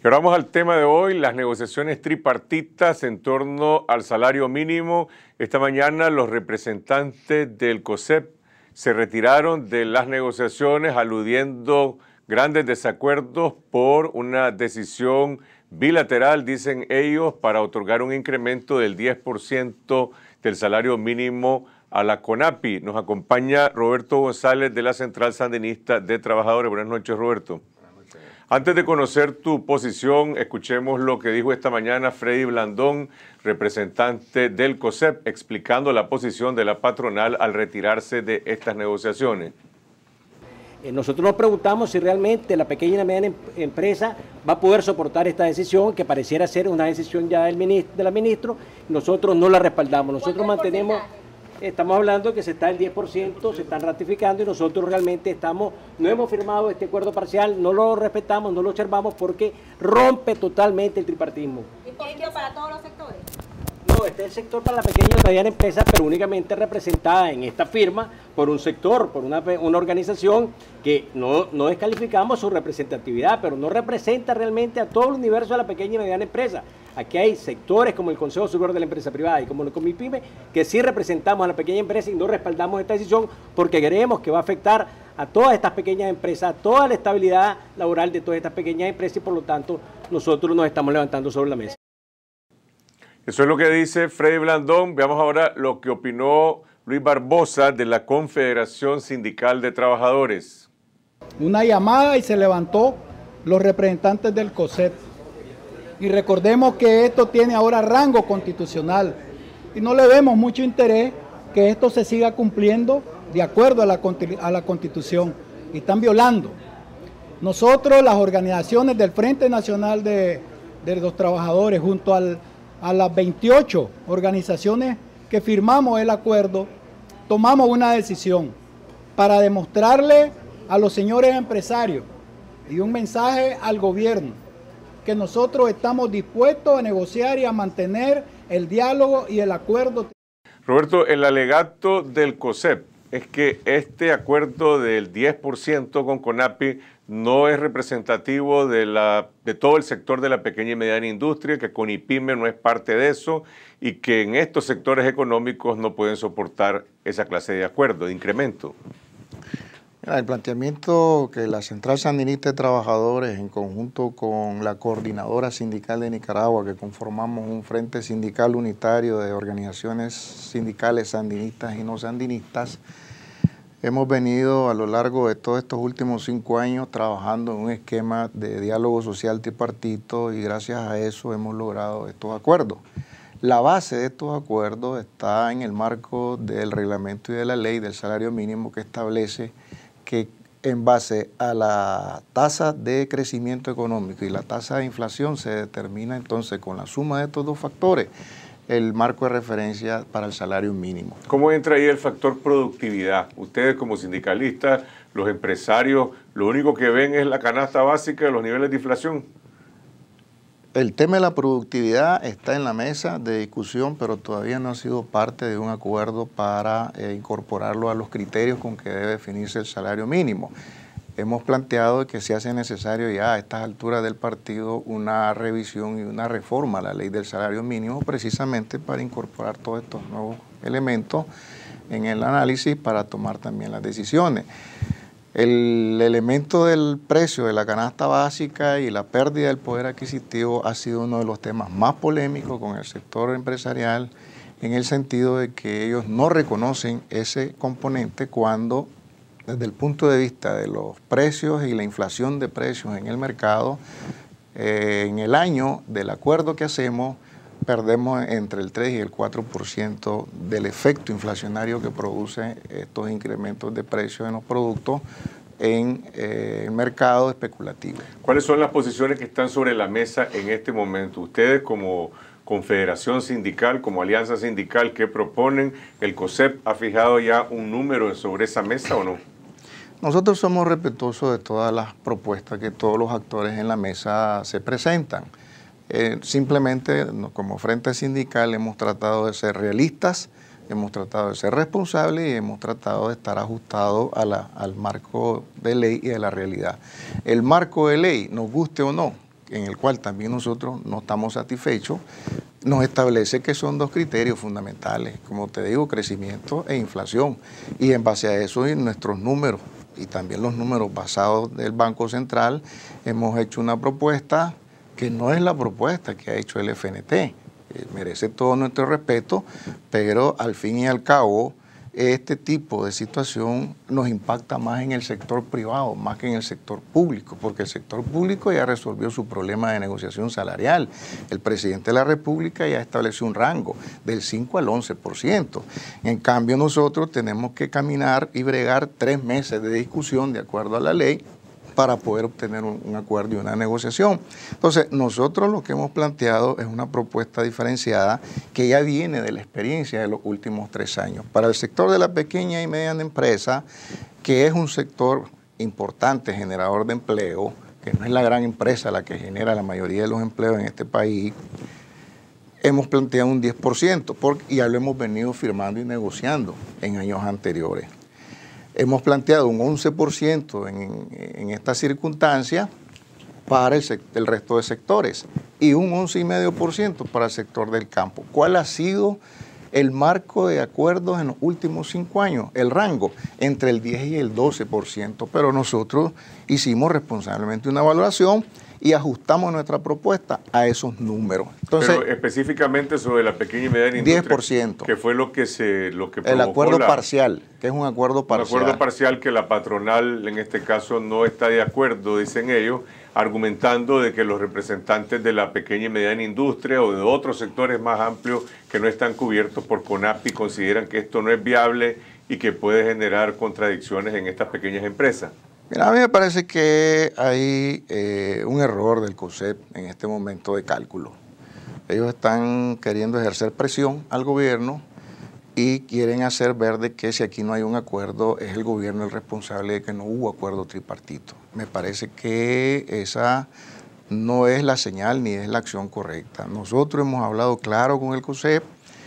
Y ahora vamos al tema de hoy, las negociaciones tripartitas en torno al salario mínimo. Esta mañana los representantes del COSEP se retiraron de las negociaciones aludiendo grandes desacuerdos por una decisión bilateral, dicen ellos, para otorgar un incremento del 10% del salario mínimo a la CONAPI. Nos acompaña Roberto González de la Central Sandinista de Trabajadores. Buenas noches, Roberto. Antes de conocer tu posición, escuchemos lo que dijo esta mañana Freddy Blandón, representante del COSEP, explicando la posición de la patronal al retirarse de estas negociaciones. Nosotros nos preguntamos si realmente la pequeña y mediana empresa va a poder soportar esta decisión, que pareciera ser una decisión ya del ministro. Nosotros no la respaldamos. Nosotros mantenemos, estamos hablando que se está el 10%, se están ratificando y nosotros realmente no hemos firmado este acuerdo parcial, no lo respetamos, no lo observamos porque rompe totalmente el tripartismo. ¿Y por qué para todos los sectores? No, este es el sector para la pequeña y mediana empresa, pero únicamente representada en esta firma por un sector, por una organización que no descalificamos su representatividad, pero no representa realmente a todo el universo de la pequeña y mediana empresa. Aquí hay sectores como el Consejo Superior de la Empresa Privada y como el Comipyme que sí representamos a la pequeña empresa y no respaldamos esta decisión porque creemos que va a afectar a todas estas pequeñas empresas, a toda la estabilidad laboral de todas estas pequeñas empresas y por lo tanto nosotros nos estamos levantando sobre la mesa. Eso es lo que dice Freddy Blandón. Veamos ahora lo que opinó Luis Barbosa de la Confederación Sindical de Trabajadores. Una llamada y se levantó los representantes del COSEP. Y recordemos que esto tiene ahora rango constitucional y no le vemos mucho interés que esto se siga cumpliendo de acuerdo a la Constitución y están violando. Nosotros, las organizaciones del Frente Nacional de los Trabajadores, junto a las 28 organizaciones que firmamos el acuerdo, tomamos una decisión para demostrarle a los señores empresarios y un mensaje al gobierno que nosotros estamos dispuestos a negociar y a mantener el diálogo y el acuerdo. Roberto, el alegato del COSEP es que este acuerdo del 10% con CONAPI no es representativo de todo el sector de la pequeña y mediana industria, que CONIPYME no es parte de eso y que en estos sectores económicos no pueden soportar esa clase de acuerdo, de incremento. El planteamiento que la Central Sandinista de Trabajadores, en conjunto con la Coordinadora Sindical de Nicaragua, que conformamos un frente sindical unitario de organizaciones sindicales sandinistas y no sandinistas, hemos venido a lo largo de todos estos últimos 5 años trabajando en un esquema de diálogo social tripartito y gracias a eso hemos logrado estos acuerdos. La base de estos acuerdos está en el marco del reglamento y de la ley del salario mínimo que establece que en base a la tasa de crecimiento económico y la tasa de inflación se determina entonces con la suma de estos dos factores el marco de referencia para el salario mínimo. ¿Cómo entra ahí el factor productividad? Ustedes como sindicalistas, los empresarios, lo único que ven es la canasta básica de los niveles de inflación. El tema de la productividad está en la mesa de discusión, pero todavía no ha sido parte de un acuerdo para incorporarlo a los criterios con que debe definirse el salario mínimo. Hemos planteado que se hace necesario ya a estas alturas del partido una revisión y una reforma a la ley del salario mínimo precisamente para incorporar todos estos nuevos elementos en el análisis para tomar también las decisiones. El elemento del precio de la canasta básica y la pérdida del poder adquisitivo ha sido uno de los temas más polémicos con el sector empresarial en el sentido de que ellos no reconocen ese componente cuando desde el punto de vista de los precios y la inflación de precios en el mercado, en el año del acuerdo que hacemos, perdemos entre el 3 y el 4% del efecto inflacionario que producen estos incrementos de precios en los productos en el mercado especulativo. ¿Cuáles son las posiciones que están sobre la mesa en este momento? Ustedes como confederación sindical, como alianza sindical, ¿qué proponen? ¿El COSEP ha fijado ya un número sobre esa mesa o no? Nosotros somos respetuosos de todas las propuestas que todos los actores en la mesa se presentan. Simplemente como frente sindical hemos tratado de ser realistas, hemos tratado de ser responsables y hemos tratado de estar ajustados al marco de ley y de la realidad. El marco de ley, nos guste o no, en el cual también nosotros no estamos satisfechos, nos establece que son dos criterios fundamentales, como te digo, crecimiento e inflación. Y en base a eso y nuestros números, y también los números basados del Banco Central, hemos hecho una propuesta que no es la propuesta que ha hecho el FNT. Merece todo nuestro respeto, pero al fin y al cabo, este tipo de situación nos impacta más en el sector privado, más que en el sector público, porque el sector público ya resolvió su problema de negociación salarial. El presidente de la República ya estableció un rango del 5 al 11%. En cambio, nosotros tenemos que caminar y bregar 3 meses de discusión de acuerdo a la ley para poder obtener un acuerdo y una negociación. Entonces, nosotros lo que hemos planteado es una propuesta diferenciada que ya viene de la experiencia de los últimos 3 años. Para el sector de la pequeña y mediana empresa, que es un sector importante, generador de empleo, que no es la gran empresa la que genera la mayoría de los empleos en este país, hemos planteado un 10%, porque ya lo hemos venido firmando y negociando en años anteriores. Hemos planteado un 11% en esta circunstancia para el resto de sectores y un 11,5% para el sector del campo. ¿Cuál ha sido el marco de acuerdos en los últimos 5 años? El rango entre el 10 y el 12%, pero nosotros hicimos responsablemente una evaluación y ajustamos nuestra propuesta a esos números. Entonces, pero específicamente sobre la pequeña y mediana industria, 10%. que fue lo que provocó el acuerdo parcial, que es un acuerdo parcial. Un acuerdo parcial que la patronal, en este caso, no está de acuerdo, dicen ellos, argumentando de que los representantes de la pequeña y mediana industria o de otros sectores más amplios que no están cubiertos por CONAPI consideran que esto no es viable y que puede generar contradicciones en estas pequeñas empresas. Mira, a mí me parece que hay un error del COSEP en este momento de cálculo. Ellos están queriendo ejercer presión al gobierno y quieren hacer ver de que si aquí no hay un acuerdo, es el gobierno el responsable de que no hubo acuerdo tripartito. Me parece que esa no es la señal ni es la acción correcta. Nosotros hemos hablado claro con el COSEP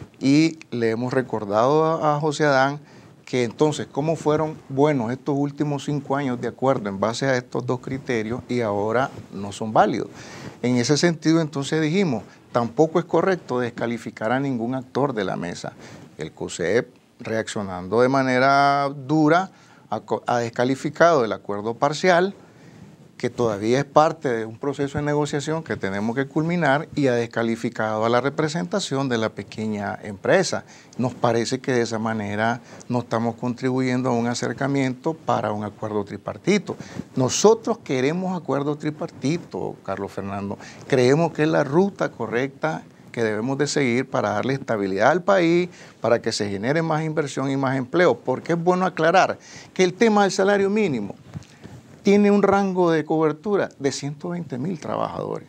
y le hemos recordado a José Adán que entonces, ¿cómo fueron buenos estos últimos 5 años de acuerdo en base a estos 2 criterios y ahora no son válidos? En ese sentido, entonces dijimos, tampoco es correcto descalificar a ningún actor de la mesa. El COSEP, reaccionando de manera dura, ha descalificado el acuerdo parcial, que todavía es parte de un proceso de negociación que tenemos que culminar, y ha descalificado a la representación de la pequeña empresa. Nos parece que de esa manera no estamos contribuyendo a un acercamiento para un acuerdo tripartito. Nosotros queremos acuerdo tripartito, Carlos Fernando. Creemos que es la ruta correcta que debemos de seguir para darle estabilidad al país, para que se genere más inversión y más empleo, porque es bueno aclarar que el tema del salario mínimo tiene un rango de cobertura de 120,000 trabajadores.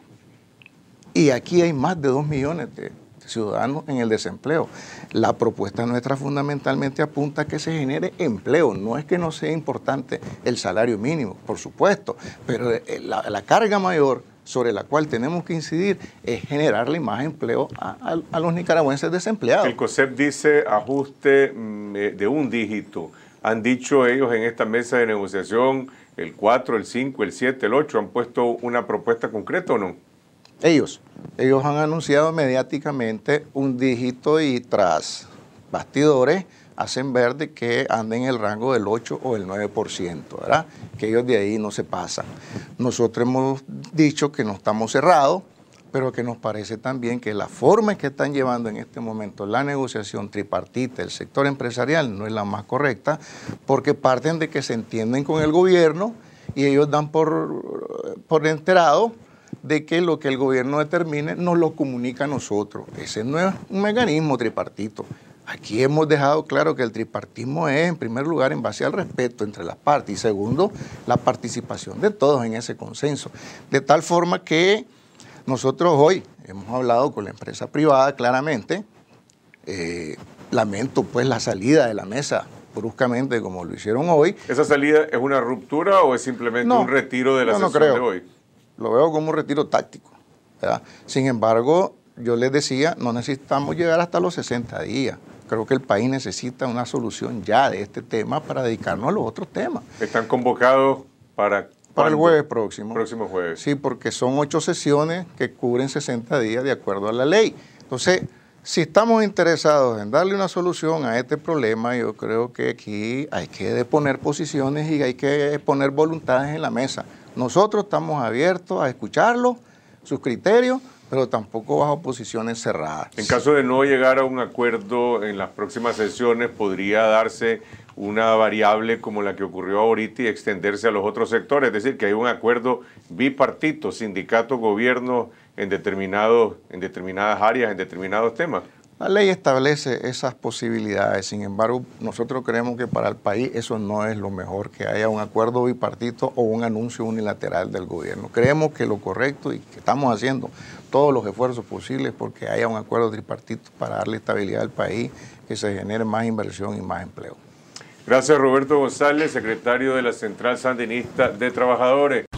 Y aquí hay más de 2 millones de ciudadanos en el desempleo. La propuesta nuestra fundamentalmente apunta a que se genere empleo. No es que no sea importante el salario mínimo, por supuesto, pero la carga mayor sobre la cual tenemos que incidir es generarle más empleo a los nicaragüenses desempleados. El COSEP dice ajuste de un dígito. Han dicho ellos en esta mesa de negociación el 4, el 5, el 7, el 8, ¿han puesto una propuesta concreta o no? Ellos han anunciado mediáticamente un dígito y tras bastidores hacen ver de que anda en el rango del 8 o el 9%, ¿verdad? Que ellos de ahí no se pasan. Nosotros hemos dicho que no estamos cerrados, pero que nos parece también que la forma en que están llevando en este momento la negociación tripartita del sector empresarial no es la más correcta, porque parten de que se entienden con el gobierno y ellos dan por enterado de que lo que el gobierno determine nos lo comunica a nosotros. Ese no es un mecanismo tripartito. Aquí hemos dejado claro que el tripartismo es, en primer lugar, en base al respeto entre las partes y segundo, la participación de todos en ese consenso. De tal forma que nosotros hoy hemos hablado con la empresa privada claramente. Lamento pues la salida de la mesa bruscamente como lo hicieron hoy. ¿Esa salida es una ruptura o es simplemente un retiro de la sesión de hoy? Lo veo como un retiro táctico, ¿verdad? Sin embargo, yo les decía, no necesitamos llegar hasta los 60 días. Creo que el país necesita una solución ya de este tema para dedicarnos a los otros temas. ¿Están convocados para Para el jueves próximo. Próximo jueves. Sí, porque son 8 sesiones que cubren 60 días de acuerdo a la ley. Entonces, si estamos interesados en darle una solución a este problema, yo creo que aquí hay que poner posiciones y hay que poner voluntades en la mesa. Nosotros estamos abiertos a escucharlos, sus criterios, pero tampoco bajo posiciones cerradas. En caso de no llegar a un acuerdo en las próximas sesiones, podría darse una variable como la que ocurrió ahorita y extenderse a los otros sectores, es decir, que hay un acuerdo bipartito, sindicato, gobierno, en determinadas áreas, en determinados temas. La ley establece esas posibilidades, sin embargo, nosotros creemos que para el país eso no es lo mejor, que haya un acuerdo bipartito o un anuncio unilateral del gobierno. Creemos que lo correcto y que estamos haciendo todos los esfuerzos posibles porque haya un acuerdo tripartito para darle estabilidad al país, que se genere más inversión y más empleo. Gracias, Roberto González, secretario de la Central Sandinista de Trabajadores.